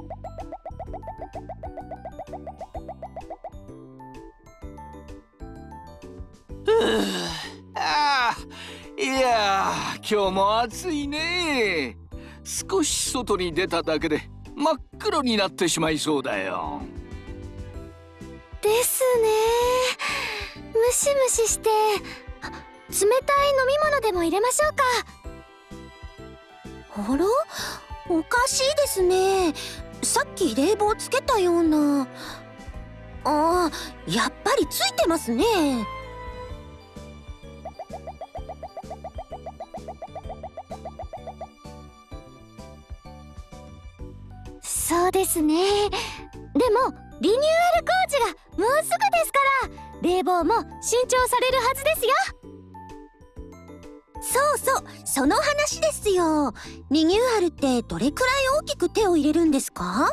いやー、今日も暑いね。少し外に出ただけで真っ黒になってしまいそうだよ。 ですね。ムシムシして、冷たい飲み物でも入れましょうか。あら、おかしいですね。さっき冷房つけたような。あー、やっぱりついてますね。そうですね。でもリニューアル工事がもうすぐですから、冷房も新調されるはずですよ。そうそう、その話ですよ。リニューアルってどれくらい大きく手を入れるんですか？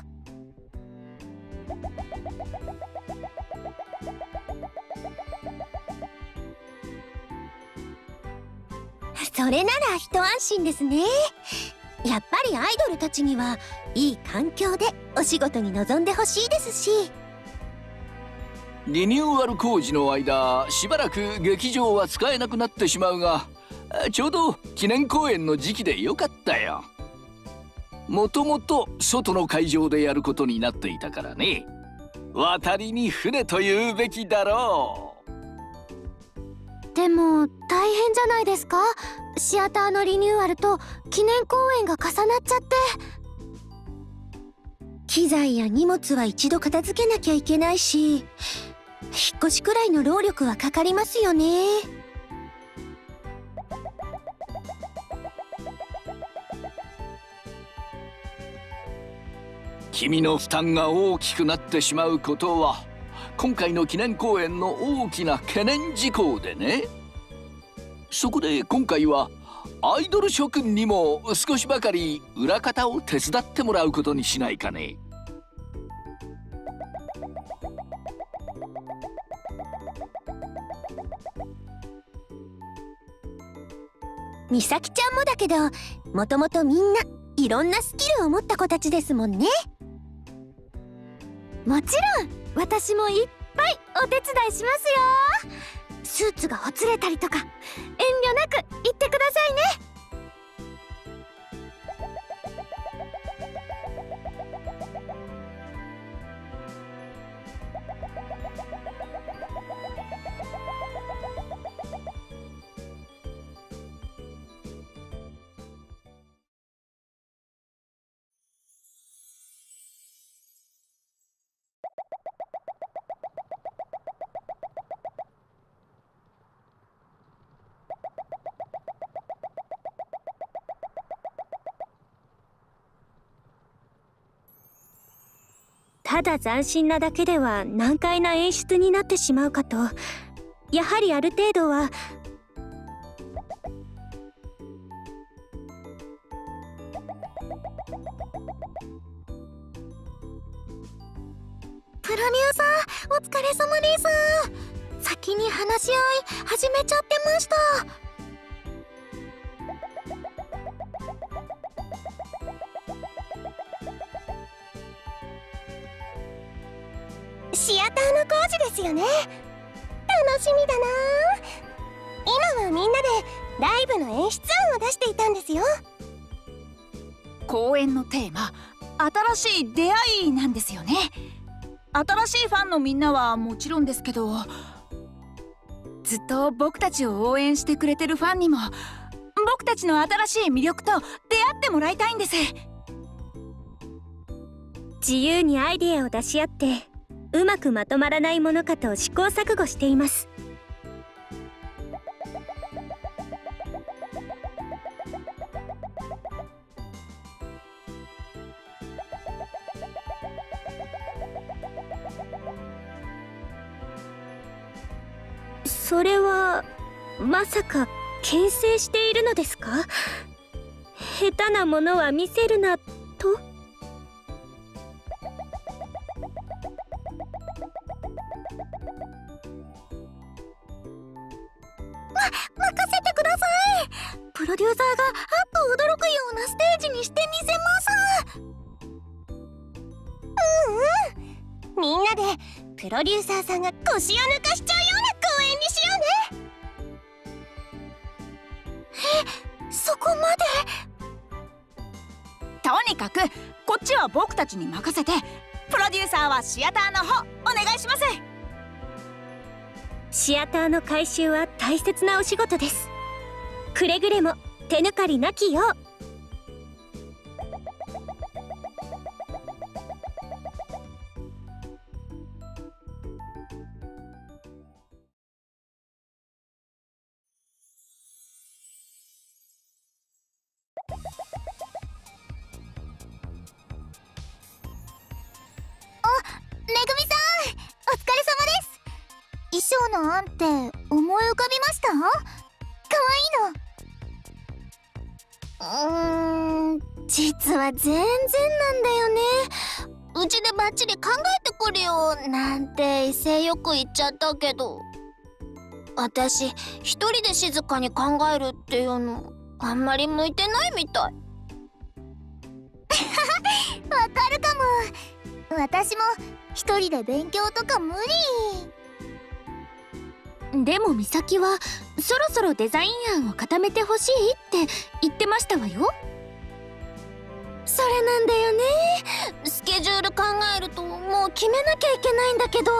それなら一安心ですね。やっぱりアイドルたちにはいい環境でお仕事に臨んでほしいですし。 リニューアル工事の間、しばらく劇場は使えなくなってしまうが、ちょうど記念公演の時期でよかったよ。もともと外の会場でやることになっていたからね。渡りに船と言うべきだろう。 でも大変じゃないですか？シアターのリニューアルと記念公演が重なっちゃって。機材や荷物は一度片付けなきゃいけないし、引っ越しくらいの労力はかかりますよね。 君の負担が大きくなってしまうことは今回の記念公演の大きな懸念事項でね。そこで今回はアイドル諸君にも少しばかり裏方を手伝ってもらうことにしないかね。 みさきちゃんもだけど、もともとみんないろんなスキルを持った子たちですもんね。もちろん私もいっぱいお手伝いしますよ。スーツがほつれたりとか遠慮なく言ってくださいね。ただ斬新なだけでは難解な演出になってしまうかと、やはりある程度は。プロデューサー、お疲れ様です。先に話し合い始めちゃってました。シアターの工事ですよね。楽しみだな。今はみんなでライブの演出案を出していたんですよ。 公演のテーマ、新しい出会いなんですよね。新しいファンのみんなはもちろんですけど、ずっと僕たちを応援してくれてるファンにも僕たちの新しい魅力と出会ってもらいたいんです。 自由にアイデアを出し合ってうまくまとまらないものかと試行錯誤しています。それはまさか牽制しているのですか？下手なものは見せるなと？任せてください。プロデューサーがあっと驚くようなステージにしてみせます。 みんなでプロデューサーさんが腰を抜かしちゃうような公演にしようね。そこまで。 とにかくこっちは僕たちに任せて、プロデューサーはシアターの方お願いします。 シアターの改修は大切なお仕事です。くれぐれも手抜かりなきよう。 めぐみさん、お疲れ様です。衣装の案って思い浮かびました？かわいいの。実は全然なんだよね。うちでバッチリ考えてくるよなんて威勢よく言っちゃったけど、私一人で静かに考えるっていうのあんまり向いてないみたい。わかるかも。私も一人で勉強とか無理。 でも美咲はそろそろデザイン案を固めてほしいって言ってましたわよ。それなんだよね。スケジュール考えるともう決めなきゃいけないんだけど。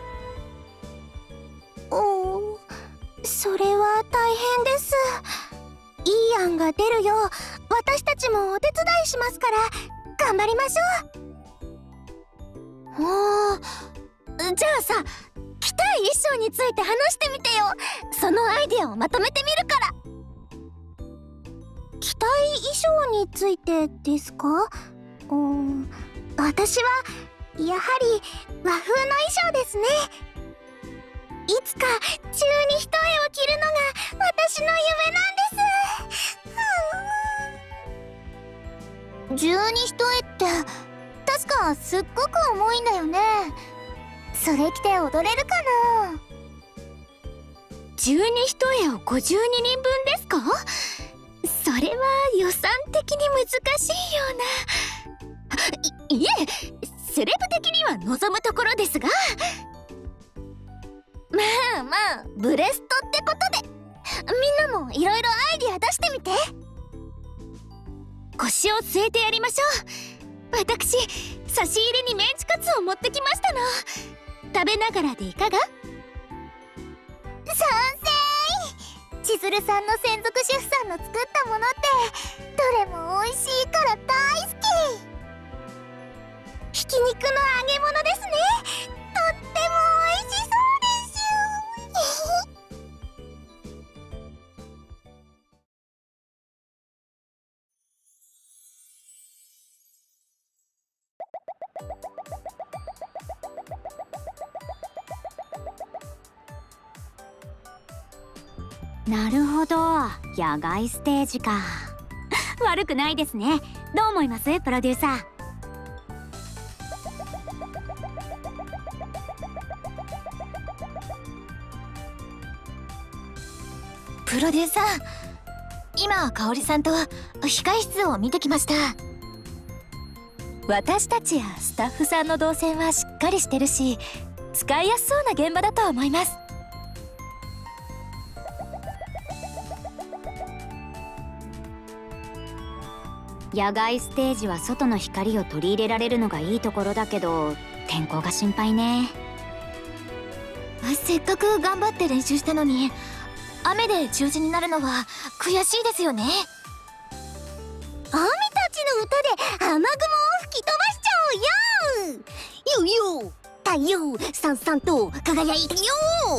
それは大変です。いい案が出るよう私たちもお手伝いしますから頑張りましょう。じゃあさ、着たい衣装について話してみてよ。そのアイデアをまとめてみるから。着たい衣装についてですか？私はやはり和風の衣装ですね。いつか中に一重を着るのが私の夢なんです。 十二一重って確かすっごく重いんだよね。それ着て踊れるかな。 十二一重を52人分ですか？それは予算的に難しいような。いえ、セレブ的には望むところですが。まあブレストってことでみんなもいろいろアイディア出してみて。腰を据えてやりましょう。私差し入れにメンチカツを持ってきましたの。食べながらでいかが？ 賛成。千鶴さんの専属シェフさんの作ったものってどれも美味しいから大好き。 ひき肉の揚げ物ですね。 とっても美味しそうですなるほど、野外ステージか。悪くないですね。どう思います、プロデューサー？ プロデューサー、今香織さんと控室を見てきました。 私たちやスタッフさんの動線はしっかりしてるし、使いやすそうな現場だと思います。野外ステージは外の光を取り入れられるのがいいところだけど、天候が心配ね。 せっかく頑張って練習したのに雨で中止になるのは悔しいですよね。 アミたちの歌で雨雲を吹き飛ばしちゃおうよ。よよ、太陽さんさんと輝いてよ。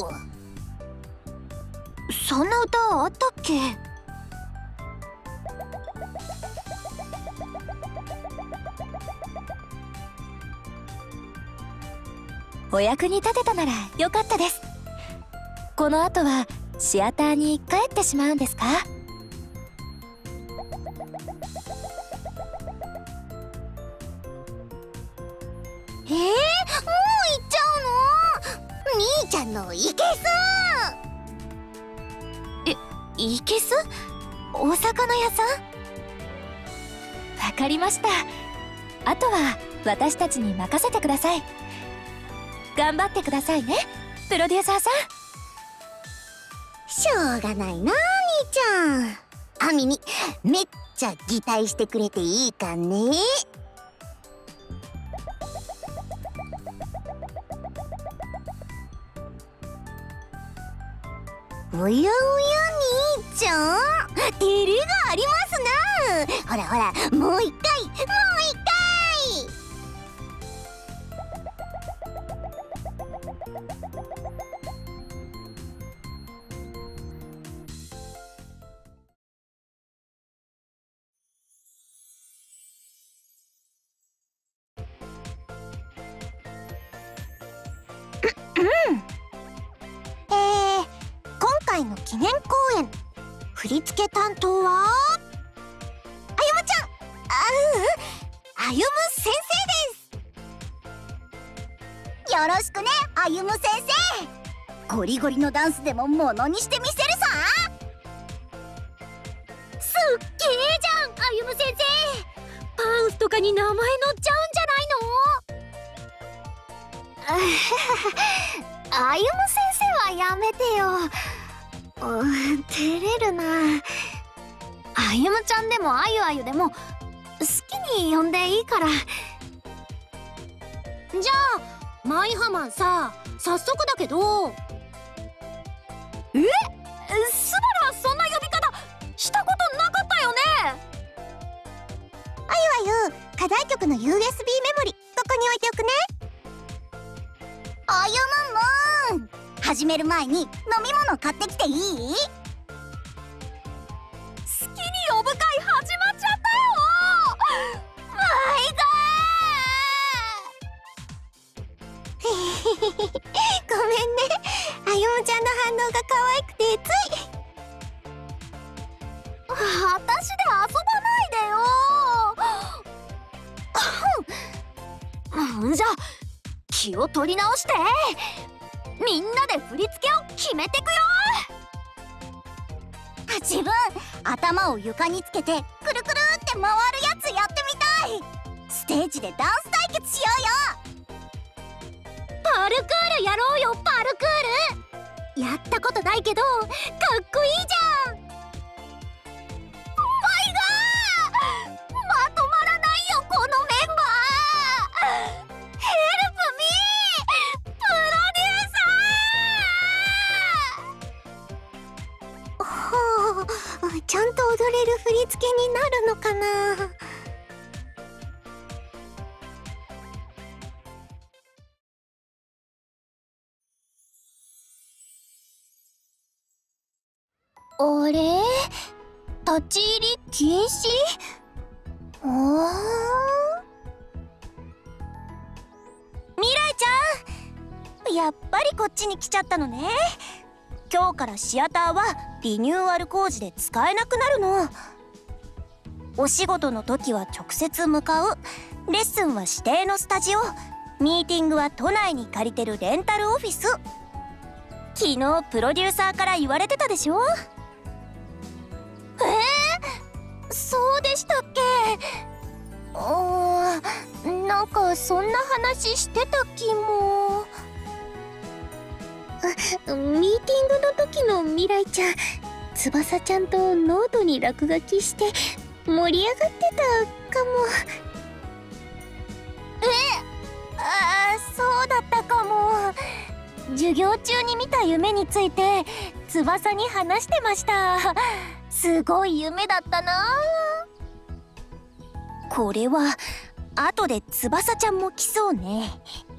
そんな歌あったっけ？ お役に立てたならよかったです。この後はシアターに帰ってしまうんですか？ もう行っちゃうの？兄ちゃんのいけす。 いけす？お魚屋さん？わかりました。あとは私たちに任せてください。 頑張ってくださいね、プロデューサーさん。 しょうがないな、兄ちゃん。アミにめっちゃ擬態してくれていいかね。おやおや、兄ちゃん、照れがありますな。ほらほら、もう一回もう一回。今回の記念公演、振り付け担当はあゆむちゃん、あゆむ先生です。よろしくね、あゆむ先生。ゴリゴリのダンスでもものにしてみせるさ。すっげえじゃん、あゆむ先生。 パンフとかに名前載っちゃうんじゃないあゆむ先生はやめてよ。照れるな。あゆむちゃんでもあゆあゆでも好きに呼んでいいから。じゃあマイハマンさ、早速だけど、 スバルはそんな呼び方したことなかったよね。 あゆあゆ、課題曲の USB メモリここに置いておくね。あゆむむーん、始める前に飲み物買ってきていい？ 好きに呼ぶ会始まっちゃったよ。 ごめんね、あゆむちゃんの反応が可愛くてつい。私で遊ばないでよ。じゃあ気を取り直してみんなで振り付けを決めてくよ。自分、頭を床につけてくるくるって回るやつやってみたい。ステージでダンス対決しようよ。パルクールやろうよ、パルクール。やったことないけどかっこいいじゃん。まとまらないよ、このメンバー。ヘルプミー、プロデューサー。ほう、ちゃんと踊れる振り付けになるのかな。あれ？立ち入り禁止？未来ちゃん、やっぱりこっちに来ちゃったのね。今日からシアターはリニューアル工事で使えなくなるの。お仕事の時は直接向かう、レッスンは指定のスタジオ、ミーティングは都内に借りてるレンタルオフィス。昨日プロデューサーから言われてたでしょ。そうでしたっけ？なんかそんな話してた気も。 ミーティングの時の未来ちゃん、翼ちゃんとノートに落書きして盛り上がってたかも。 そうだったかも。授業中に見た夢について翼に話してました。すごい夢だったな。これは後で翼ちゃんも来そうね。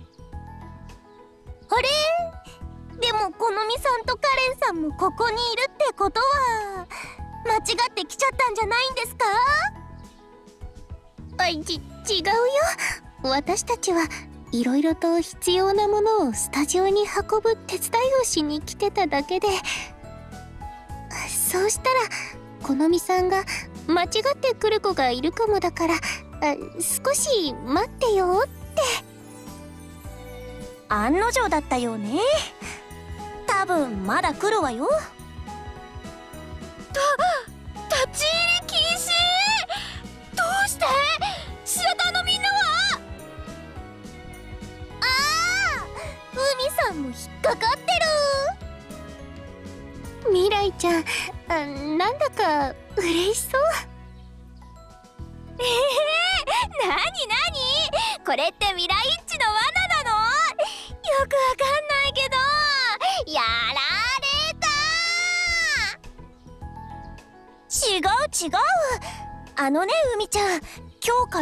あれ？でもこのみさんとカレンさんもここにいるってことは間違って来ちゃったんじゃないんですか？ 違うよ。私たちはいろいろと必要なものをスタジオに運ぶ手伝いをしに来てただけで、そうしたらこのみさんが間違って来る子がいるかもだから、少し待ってよって。 案の定だったよね。多分まだ来るわよ。 立ち入り禁止？どうして？シアターのみんなは？ ちゃん、なんだか嬉しそう。なになに、これってミライッチの罠なの？よくわかんないけど、やられた。違う。あのね、海ちゃん、今日から。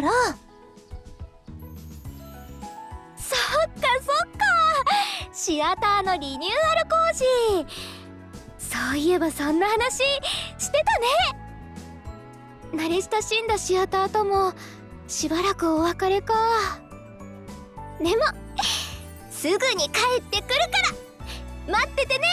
そっかシアターのリニューアル工事。そういえばそんな話してたね。慣れ親しんだシアターともしばらくお別れか。でもすぐに帰ってくるから待っててね。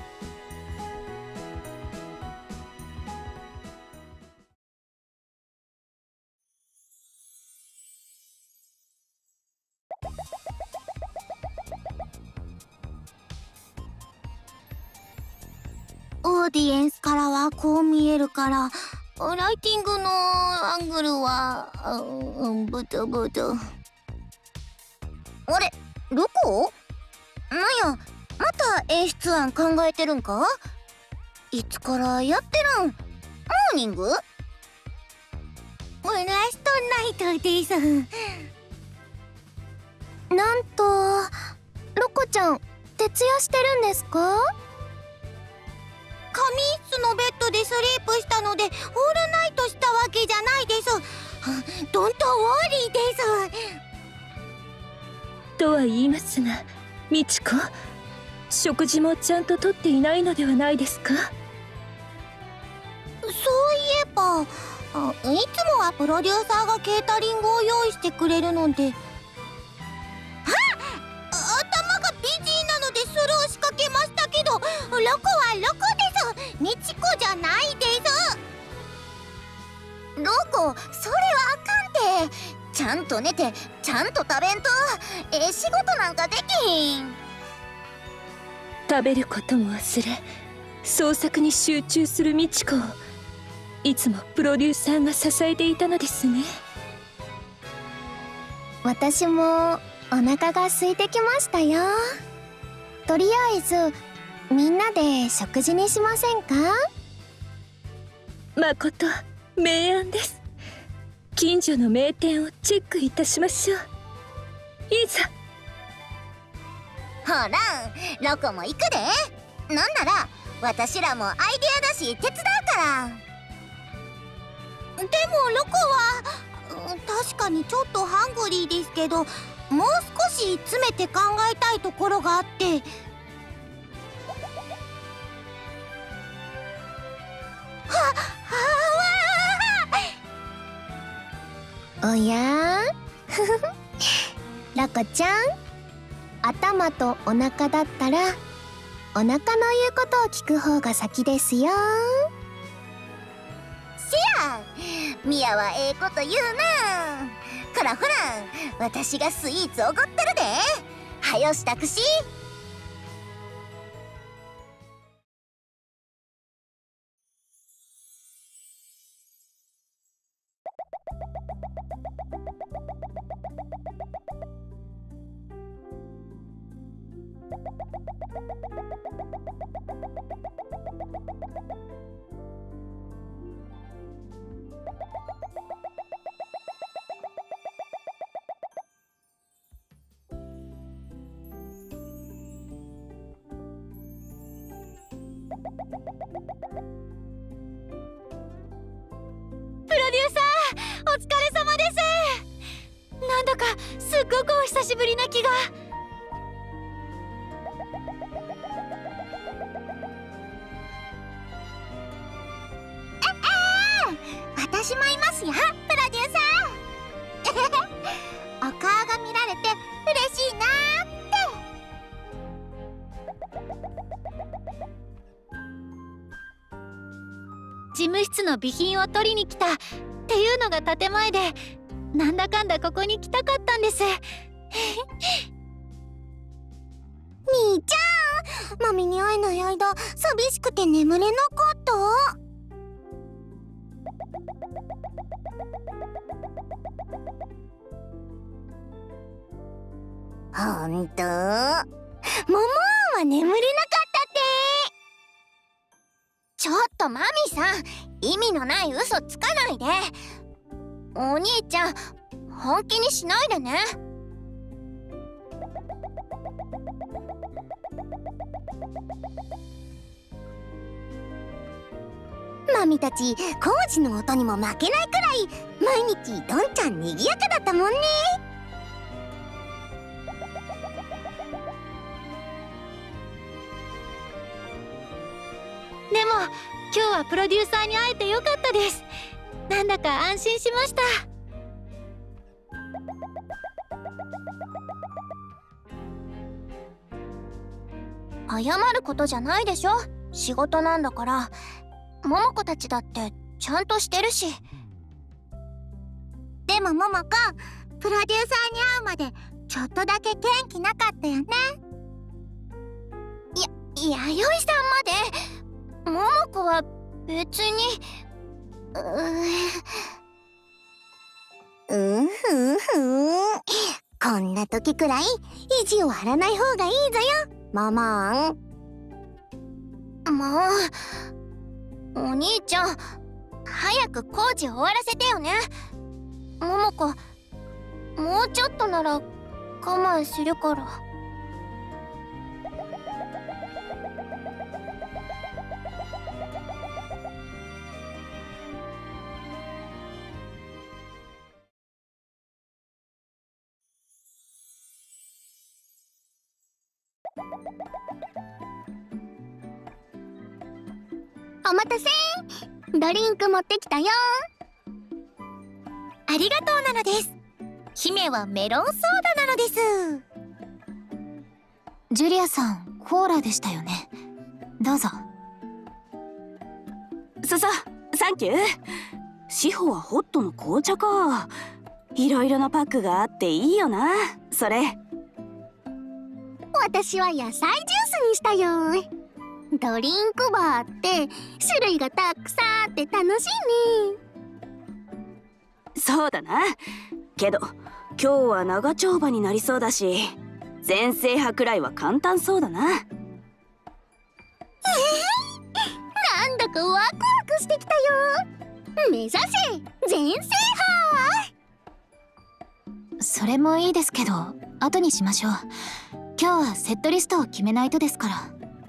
オーディエンスからはこう見えるから、ライティングのアングルはブトブト。あれ、どこ？なんや、また演出案考えてるんか？いつからやってるん？モーニング？ラストナイトです。なんと、ロコちゃん、徹夜してるんですか？仮眠室のベッドでスリープしたのでオールナイトしたわけじゃないです。ドントウォーリーです。 とは言いますが、ミチコ、食事もちゃんととっていないのではないですか？ そういえば、いつもはプロデューサーがケータリングを用意してくれるので。頭がビジーなのでスルーしかけましたけど、ロコはロコです。ミチコじゃないです。ロコ、それはあかんて。ちゃんと寝てちゃんと食べんと仕事なんかできひん。 食べることも忘れ、創作に集中するミチコをいつもプロデューサーが支えていたのですね。 私もお腹が空いてきましたよ。とりあえずみんなで食事にしませんか？ まこと明暗です。近所の名店をチェックいたしましょう。いざ。 ほら、ロコも行くで。なんなら私らもアイデアだし手伝うから。でもロコは確かにちょっとハングリーですけど、もう少し詰めて考えたいところがあって。おやロコちゃん、頭とお腹だったらお腹の言うことを聞く方が先ですよ。せや、ミヤはええこと言うな。ほらほら、私がスイーツおごってるで。はよ支度し。プロデューサー、お疲れ様です。なんだかすっごくお久しぶりな気が。私もいますよ、プロデューサー。お顔が見られて嬉しいなーって。事務室の備品を取りに来たっていうのが建前で、なんだかんだここに来たかったんです。兄ちゃん、マミに会えない間寂しくて眠れなかった。ほんと？モモンは眠れなかったって。 さん、意味のない嘘つかないで。お兄ちゃん、本気にしないでね。 マミたち工事の音にも負けないくらい毎日どんちゃんにぎやかだったもんね。 でも今日はプロデューサーに会えてよかったです。なんだか安心しました。 謝ることじゃないでしょ。仕事なんだから。桃子たちだってちゃんとしてるし。 でも桃子、プロデューサーに会うまでちょっとだけ元気なかったよね。 弥生さんまで。桃子は別に。 こんな時くらい意地を張らない方がいいぞよ、ママン。 もう、お兄ちゃん、早く工事終わらせてよね。桃子、もうちょっとなら我慢するから。 お待たせ。ドリンク持ってきたよ。 ありがとうなのです。姫はメロンソーダなのです。 ジュリアさん、コーラでしたよね。どうぞ。 サンキュー。志保はホットの紅茶か。いろいろなパックがあっていいよな、それ。 私は野菜ジュースにしたよ。ドリンクバーって種類がたくさんあって楽しいね。 そうだな。けど今日は長丁場になりそうだし、全制覇くらいは簡単そうだな。 なんだかワクワクしてきたよ。目指せ全制覇。 それもいいですけど、後にしましょう。今日はセットリストを決めないとですから。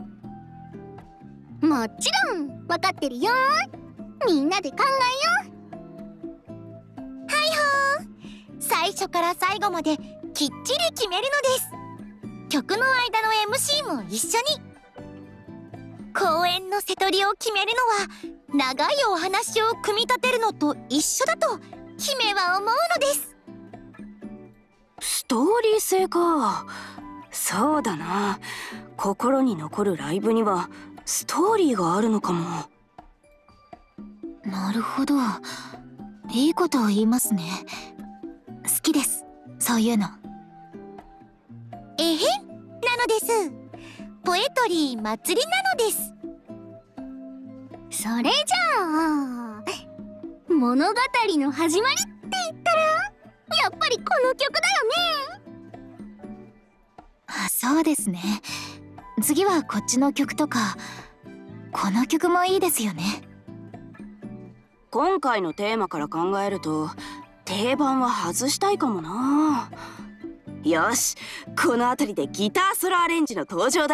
もちろん分かってるよ。みんなで考えよう。 最初から最後まできっちり決めるのです。曲の間の MC も一緒に。公演の瀬取りを決めるのは長いお話を組み立てるのと一緒だと姫は思うのです。 ストーリー性か。そうだな。心に残るライブにはストーリーがあるのかも。 なるほど。いいことを言いますね。好きです、そういうの。 えへんなのです。ポエトリー祭りなのです。 それじゃあ物語の始まりって言ったらやっぱりこの曲だよね。 あ、そうですね。次はこっちの曲とか、この曲もいいですよね。 今回のテーマから考えると定番は外したいかもな。よし、この辺りでギターソロアレンジの登場だ。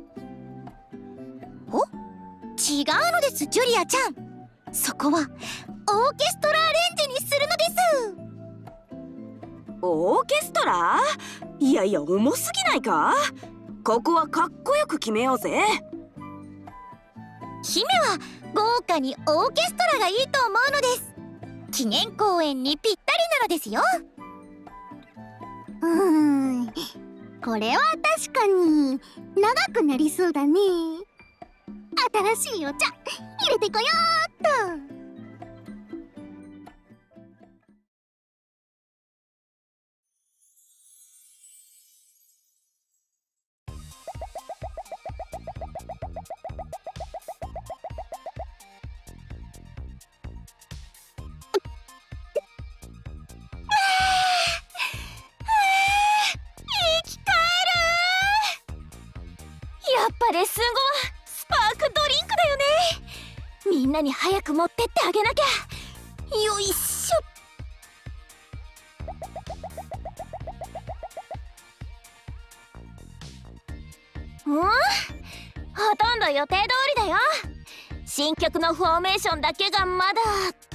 違うのです、ジュリアちゃん。そこはオーケストラアレンジにするのです。 オーケストラ？いやいや、重すぎないか？ここはかっこよく決めようぜ。 姫は豪華にオーケストラがいいと思うのです。記念公演にぴったりなのですよ。 これは確かに長くなりそうだね。新しいお茶入れてこようっと。 やっぱレッスン後はスパークドリンクだよね。みんななに早く持ってってあげなきゃ。よいしょ。ほとんど予定通りだよ。新曲のフォーメーションだけがまだ。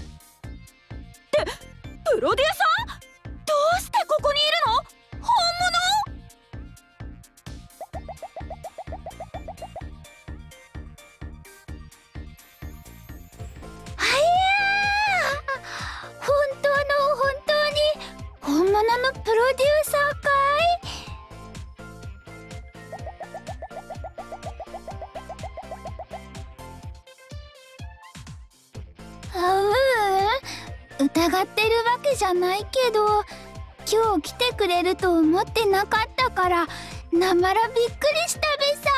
プロデューサー？どうしてここにいるの？本本当に本物のプロデューサーかい？疑ってるわけじゃないけど、今日来てくれると思ってなかったからなまらびっくりしたべさ。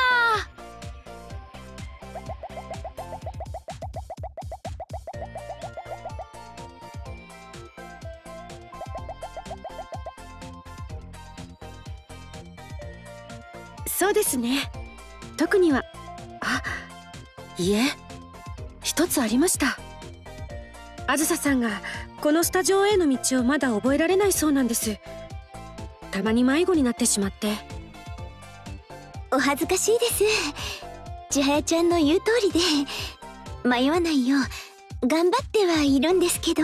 そうですね。特には。あ、いえ、一つありました。あずささんがこのスタジオへの道をまだ覚えられないそうなんです。たまに迷子になってしまって。 お恥ずかしいです。千早ちゃんの言う通りで迷わないよう頑張ってはいるんですけど。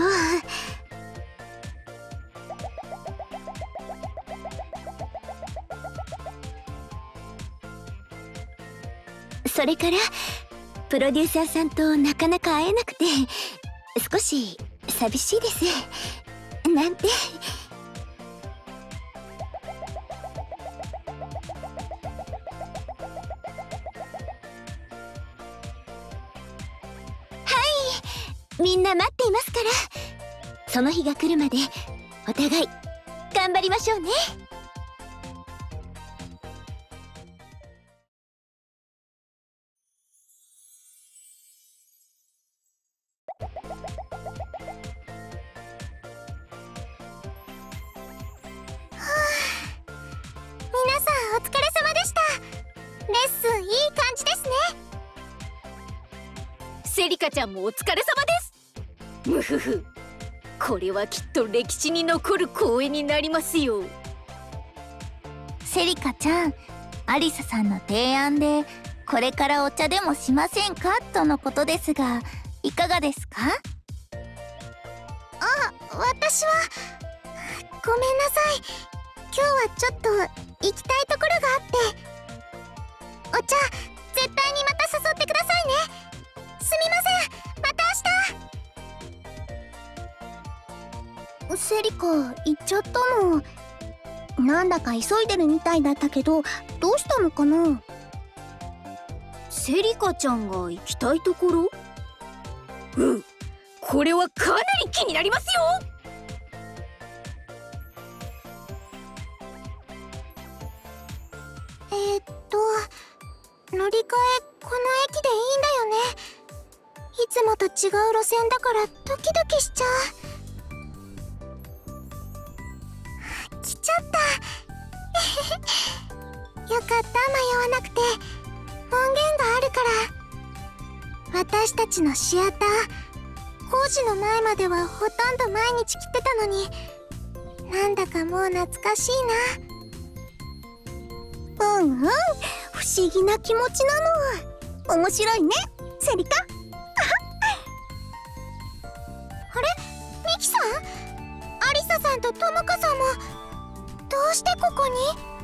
それからプロデューサーさんとなかなか会えなくて少し寂しいですなんて。みんな待っていますから、その日が来るまでお互い頑張りましょうね。 皆さんお疲れ様でした。レッスンいい感じですね。 セリカちゃんもお疲れ様です。むふふ、これはきっと歴史に残る公演になりますよ。 セリカちゃん、アリサさんの提案でこれからお茶でもしませんかとのことですが、いかがですか？私はごめんなさい。今日はちょっと行きたいところがあって。お茶絶対にまた誘ってくださいね。すみません、また明日。セリカ行っちゃったの？なんだか急いでるみたいだったけど、どうしたのかな？ セリカちゃんが行きたいところ？これはかなり気になりますよ。 乗り換えこの駅でいいんだよね。いつもと違う路線だからドキドキしちゃう。来ちゃったよかった、迷わなくて。門限があるから。私たちのシアター、工事の前まではほとんど毎日来てたのに、なんだかもう懐かしいな。不思議な気持ちなの。面白いね、セリカ。あれ、ミキさん、アリサさんとトモカさんもどうしてここに？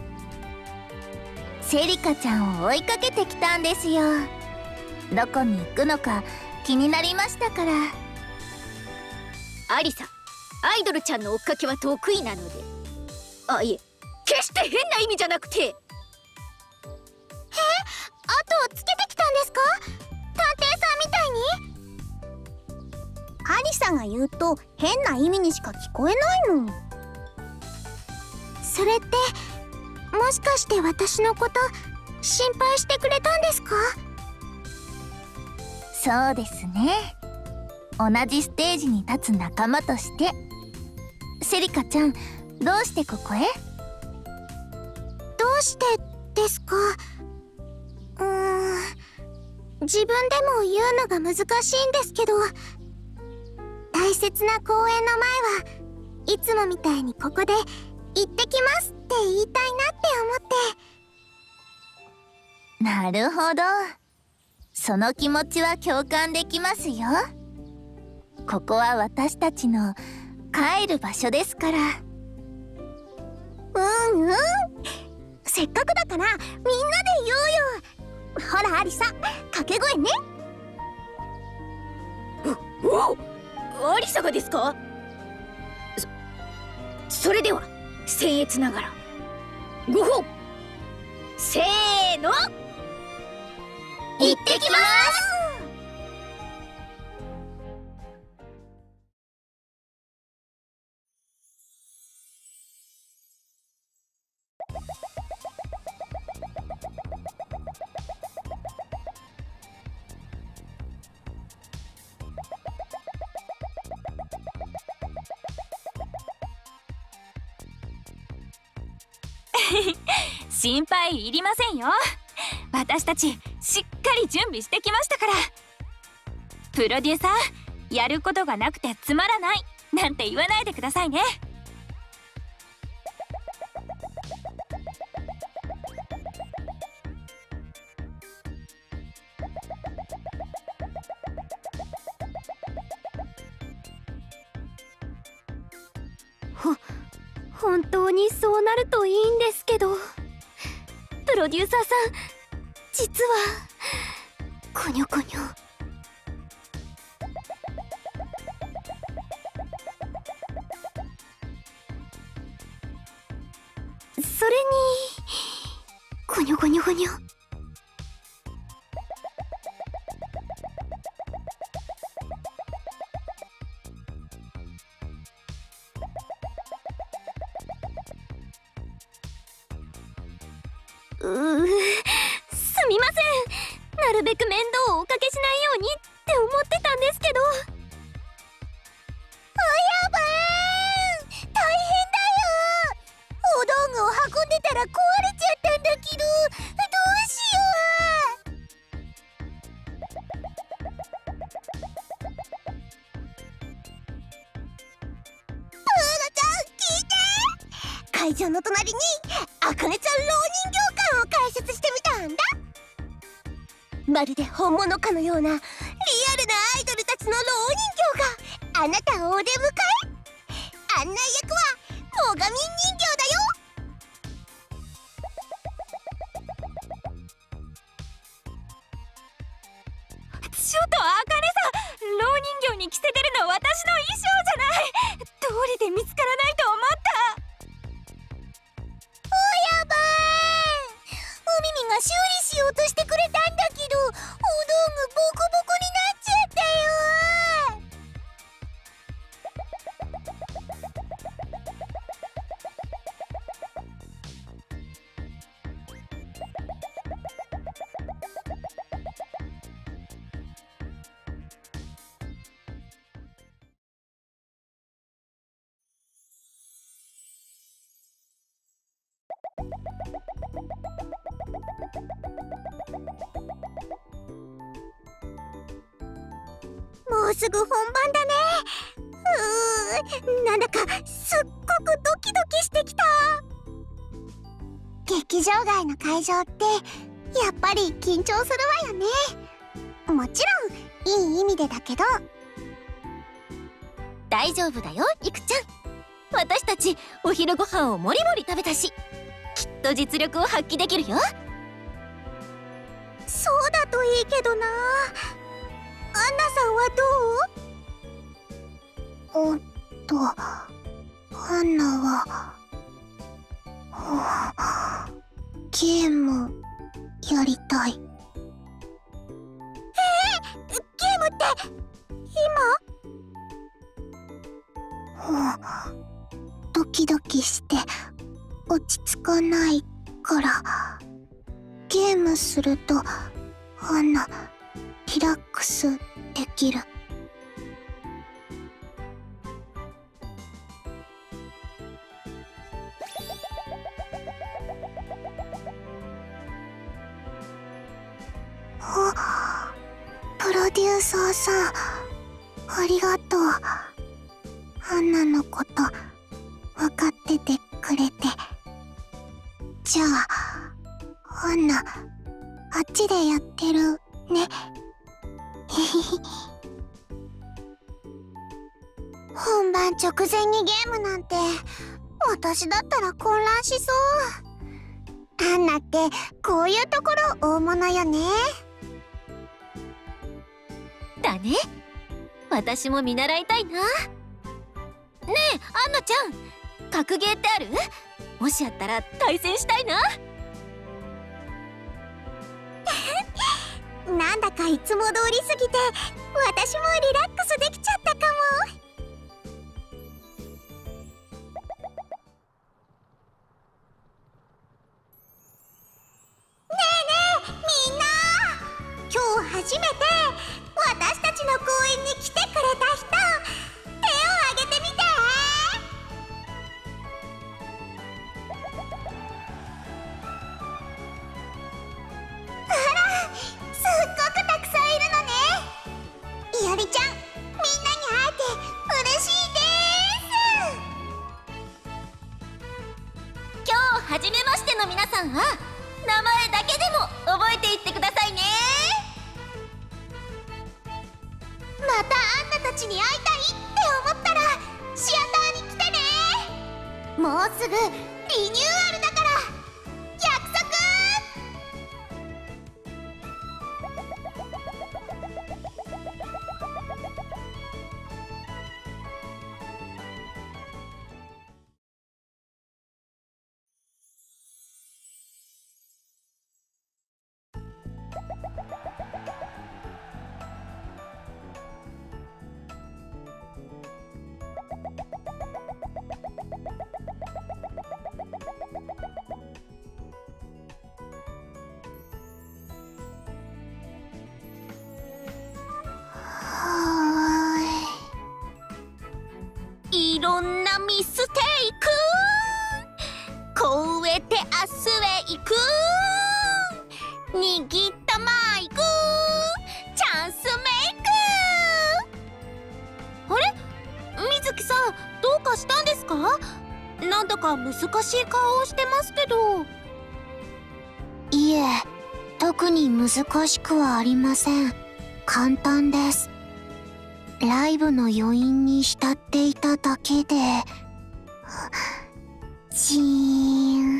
セリカちゃんを追いかけてきたんですよ。どこに行くのか気になりましたから。 アリサ、アイドルちゃんの追っかけは得意なので。あ、いえ、決して変な意味じゃなくて。 後をつけてきたんですか？探偵さんみたいに？アリサが言うと変な意味にしか聞こえないの。それってもしかして私のこと心配してくれたんですか？そうですね。同じステージに立つ仲間として。セリカちゃん、どうしてここへ？どうしてですか？ 自分でも言うのが難しいんですけど、大切な公演の前はいつもみたいにここで「行ってきます」って言いたいなって思って。 なるほど。その気持ちは共感できますよ。ここは私たちの帰る場所ですから。 うんうん、せっかくだからみんなで言おうよ。ほらアリサ、掛け声ね。 アリサがですか？それでは僭越ながらご褒美、せーの、 行ってきます。 心配いりませんよ。私たちしっかり準備してきましたから。プロデューサー、やることがなくてつまらないなんて言わないでくださいね。 本当にそうなるといいんですけど、プロデューサーさん、実はコニョコニョ。それにコニョコニョコニョ。すみません。なるべく面倒をおかけしないようにって思ってたんですけど。 やばーん、大変だよ。お道具を運んでたら壊れちゃったんだけど、どうしよう。プーロちゃん聞いて。会場の隣にあかねちゃん蝋人形館を開設してみたんだ。まるで本物かのようなリアルなアイドルたちの蝋人形があなたをお出迎え。案内役はモガミン人形だよ。 ちょっとあかねさん、蝋人形に着せてるの私の衣装じゃない。通りで見つからないと思った。 やばーい。お耳が修理しようとしてくれたんだけど、お道具ボコボコになっちゃったよ。もうすぐ本番だね。なんだかすっごくドキドキしてきた。劇場外の会場ってやっぱり緊張するわよね。もちろんいい意味でだけど。 大丈夫だよ、いくちゃん。私たちお昼ご飯をもりもり食べたし、きっと実力を発揮できるよ。 そうだといいけどな。アンナさんはどう？アンナはゲームやりたい。ゲームって今？ドキドキして落ち着かないからゲームするとアンナリラックスできる。 ロデューサーさん、ありがとう。アンナのこと分かっててくれて。じゃあアンナ、あっちでやってるね。本番直前にゲームなんて私だったら混乱しそう。アンナってこういうところ大物よね。 だね。私も見習いたいな。ねえアンナちゃん、格ゲーってある？もしやったら対戦したいな。 なんだかいつも通りすぎて私もリラックスできちゃったかも。ねえねえみんな、今日初めて私たちの公園に来てくれた人、手を挙げてみて。あら、すっごくたくさんいるのね。いおりちゃん、みんなに会えて嬉しいです。 今日初めましての皆さんは名前だけでも覚えていってくださいね。 またアンナたちに会いたいって思ったらシアターに来てね。もうすぐリニューアルだから約束。 いろんなミステイク、こうえて明日へ行く、握ったマイク、チャンスメイク。あれ、水木さんどうかしたんですか？なんだか難しい顔をしてますけど。 いえ、特に難しくはありません。簡単です。ライブの余韻に浸っていただけで。チーン。 わ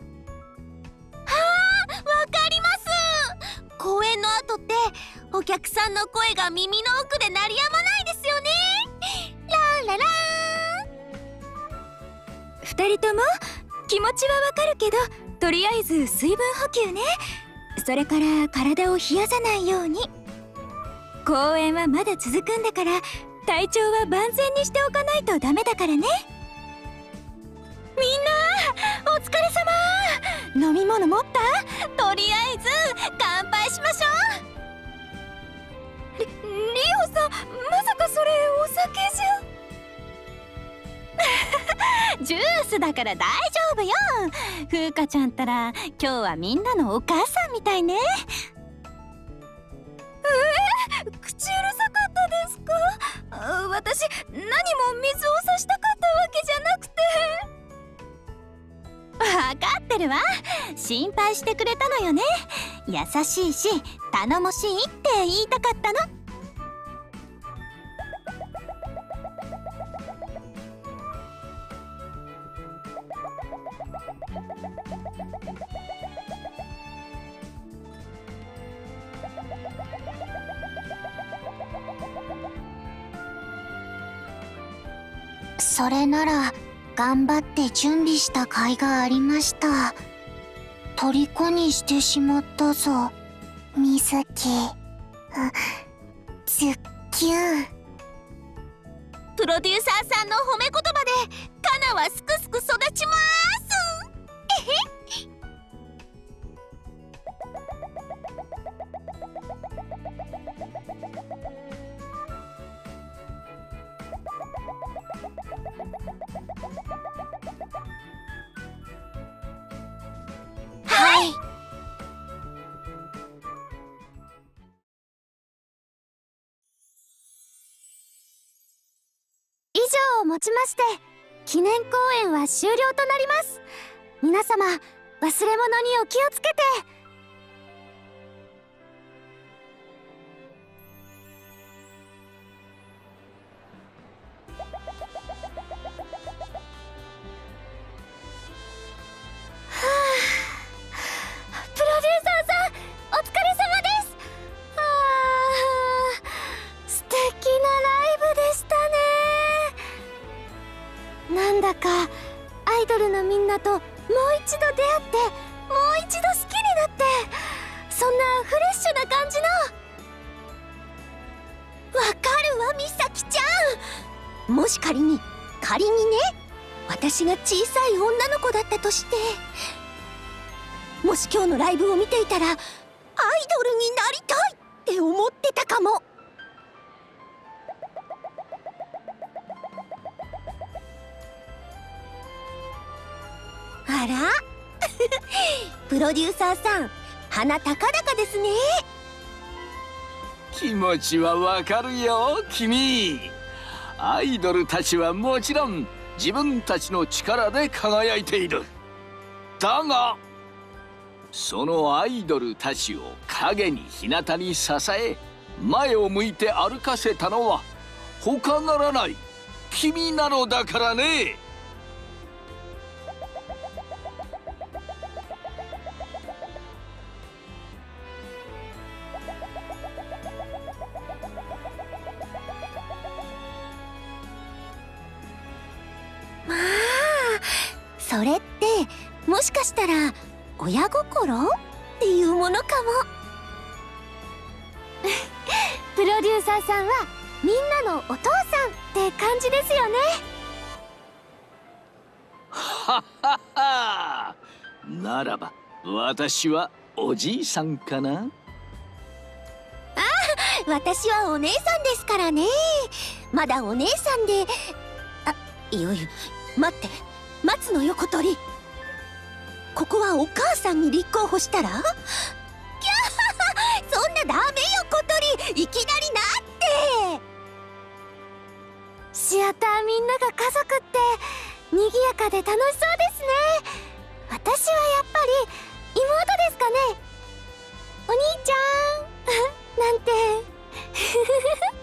かります。公演の後ってお客さんの声が耳の奥で鳴りやまないですよね。ラララー。2人とも気持ちはわかるけど、とりあえず水分補給ね。それから体を冷やさないように。公演はまだ続くんだから体調は万全にしておかないとダメだからね。みんなお疲れ様。飲み物持った？とりあえず乾杯しましょう。リオさん、まさかそれお酒じゃジュースだから大丈夫よ。風花ちゃんったら今日はみんなのお母さんみたいね。口うるさかったですか？私何も水を差したかったわけじゃなくて。分かってるわ。心配してくれたのよね。優しいし頼もしいって言いたかったの。 それなら頑張って準備した甲斐がありました。虜にしてしまったぞ、みずき。ズッキュン。 プロデューサーさんの褒め言葉でカナはすくすく育ちます。えへっ。 はい。 をもちまして記念公演は終了となります。皆様忘れ物にお気をつけて。プロデューサーさん、お疲れ様です。素敵なライブでしたね。なんだかアイドルのみんなともう一度出会ってもう一度好きになって、そんなフレッシュな感じの。 わかるわ、みさきちゃん。もし仮にね、私が小さい女の子だったとして、もし今日のライブを見ていたらアイドルになりたいって思ってたかも。あらプロデューサーさん、鼻高々ですね。 気持ちはわかるよ君。アイドルたちはもちろん自分たちの力で輝いている。だがそのアイドルたちを影に日向に支え前を向いて歩かせたのは他ならない君なのだからね。 まあ、それってもしかしたら親心っていうものかも。 プロデューサーさんはみんなのお父さんって感じですよね。 はっはっは。ならば私はおじいさんかな。 私はお姉さんですからね。まだお姉さんで。いよいよ、待って、松の横取り。ここはお母さんに立候補したら？キャーそんなダメよ、小鳥。いきなりなって。 シアターみんなが家族って賑やかで楽しそうですね。私はやっぱり妹ですかね。お兄ちゃんなんて